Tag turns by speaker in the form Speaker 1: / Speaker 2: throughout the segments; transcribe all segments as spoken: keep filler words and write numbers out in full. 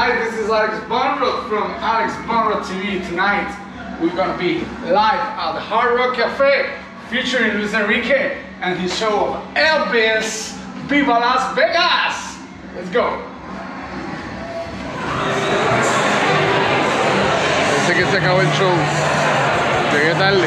Speaker 1: Hi, this is Alex Bonroth from Alex Bonroth T V. Tonight we're gonna be live at the Hard Rock Cafe featuring Luis Enrique and his show of Elvis Viva Las Vegas. Let's go.
Speaker 2: Pensé que se acabó el show. Llegué tarde.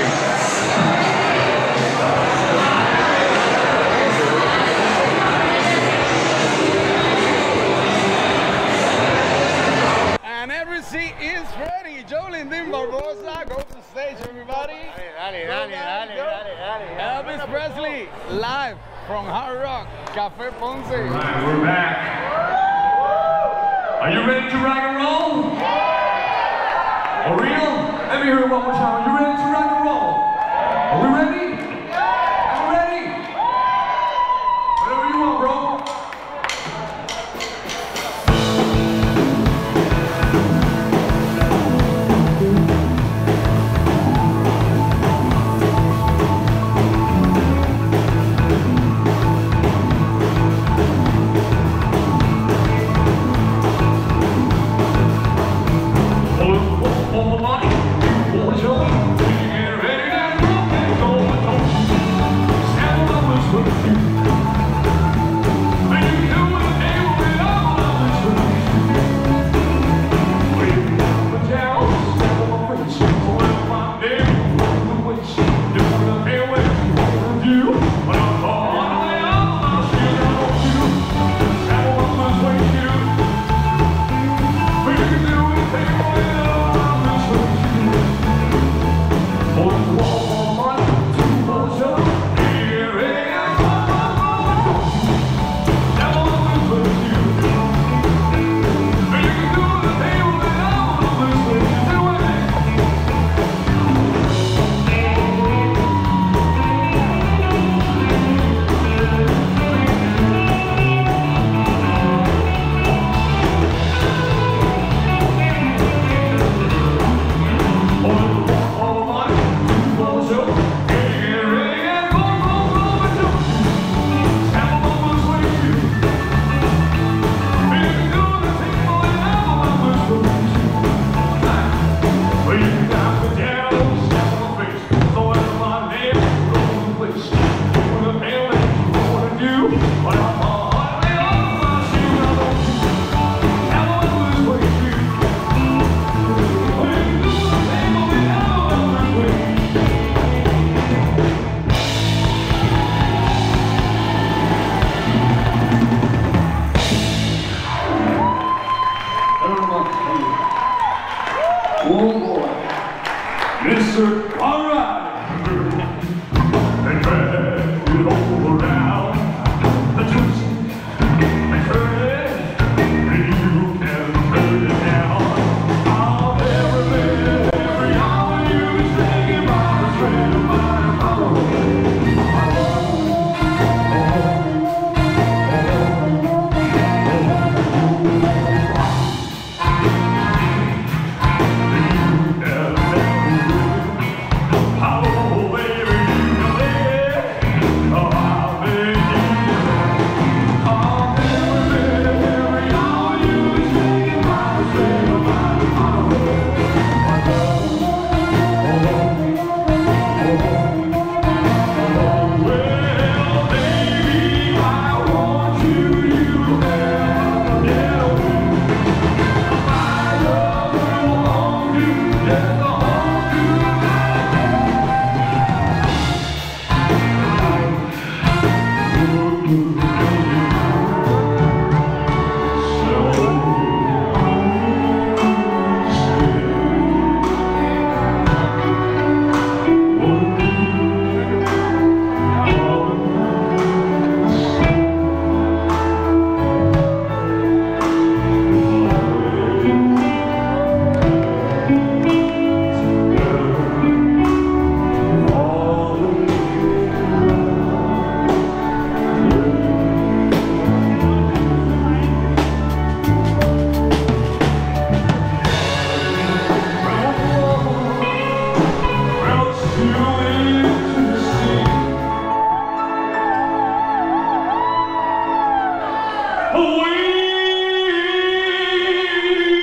Speaker 1: And every seat is ready. Jolene Dean Barbosa, go to the stage, everybody.
Speaker 2: Dale, dale, dale, dale, dale, dale.
Speaker 1: Elvis Presley, live from Hard Rock Cafe Ponce.
Speaker 3: All right, we're back. Are you ready to rock and roll? For real? Let me hear it one more time. Are you ready to rock and roll? Are we ready? I'm ready. Whatever you want, bro. Oh boy. Mister Alright. And drag it all around the juice and turn it, and you can turn it down. I'll never live every hour you be singing by the train of my away.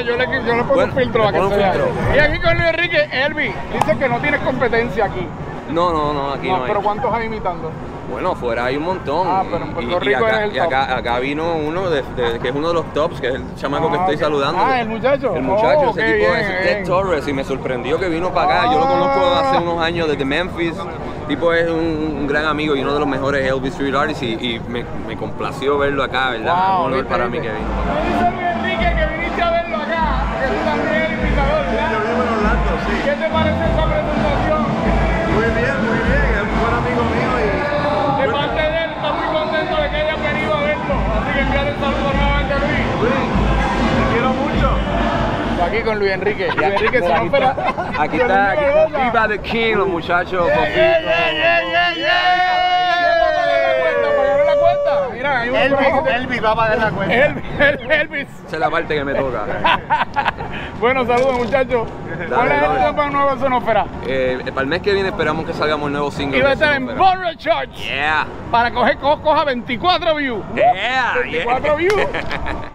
Speaker 1: vea, yo le, yo le pongo
Speaker 4: Bueno,
Speaker 1: un filtro
Speaker 4: le
Speaker 1: para que
Speaker 4: pongo
Speaker 1: se
Speaker 4: un
Speaker 1: vea.
Speaker 4: filtro.
Speaker 1: Y aquí con Luis Enrique, Elvis, dice que no tienes competencia aquí.
Speaker 4: No, no, no, aquí no,
Speaker 1: No,
Speaker 4: hay.
Speaker 1: pero ¿cuántos hay imitando?
Speaker 4: Bueno, fuera hay un montón.
Speaker 1: Ah, pero en
Speaker 4: Y-
Speaker 1: Puerto
Speaker 4: y,
Speaker 1: Rico
Speaker 4: acá,
Speaker 1: eres el
Speaker 4: y acá,
Speaker 1: top.
Speaker 4: acá vino uno de, de- que es uno de los tops, que es el chamaco que
Speaker 1: Ah,
Speaker 4: estoy
Speaker 1: ok.
Speaker 4: saludando.
Speaker 1: Ah, el muchacho.
Speaker 4: El muchacho,
Speaker 1: Oh,
Speaker 4: ese
Speaker 1: qué
Speaker 4: tipo
Speaker 1: bien,
Speaker 4: es
Speaker 1: bien.
Speaker 4: Ted Torres, y me sorprendió que vino para acá. Yo lo conozco hace unos años desde Memphis. Tipo es un, un gran amigo y uno de los mejores Elvis Street Artists, y, y me, me complació verlo acá, ¿verdad?
Speaker 1: Wow,
Speaker 4: un honor
Speaker 1: viste,
Speaker 4: para
Speaker 1: viste.
Speaker 4: mí que vino.
Speaker 1: Me dice Luis Enrique que viniste a verlo acá, porque tú también eres imitador, ¿verdad?
Speaker 5: Yo vivo en Orlando, sí.
Speaker 1: ¿Qué te parece esa presentación?
Speaker 5: Muy bien, muy bien. Es un buen amigo mío y...
Speaker 1: De parte de él, está muy contento de que hayas venido a verlo. Así que enviarle el saludo nuevamente a Luis.
Speaker 5: Luis, te quiero mucho.
Speaker 1: Aquí con Luis Enrique. Luis Enrique se
Speaker 4: Mira,
Speaker 1: nos
Speaker 4: aquí
Speaker 1: espera.
Speaker 4: está, aquí está, aquí está Viva the King, los muchachos.
Speaker 1: Yeah, yeah, yeah, yeah, yeah. ¿Pagaron la cuenta? Mira, hay uno por
Speaker 5: Elvis,
Speaker 1: abajo.
Speaker 5: Elvis va a pagar la cuenta.
Speaker 1: Elvis, El- Elvis.
Speaker 4: Esa es la parte que me toca.
Speaker 1: Bueno, saludos muchachos. ¿Cuál es el
Speaker 4: dale.
Speaker 1: tiempo en Nueva Sonófera?
Speaker 4: Eh, para el mes que viene esperamos que salgamos el nuevo single.
Speaker 1: Y va a
Speaker 4: de
Speaker 1: estar en
Speaker 4: Sonófera.
Speaker 1: Borra Church
Speaker 4: Yeah.
Speaker 1: para coger co- coja veinticuatro views.
Speaker 4: Yeah.
Speaker 1: veinticuatro
Speaker 4: yeah.
Speaker 1: views.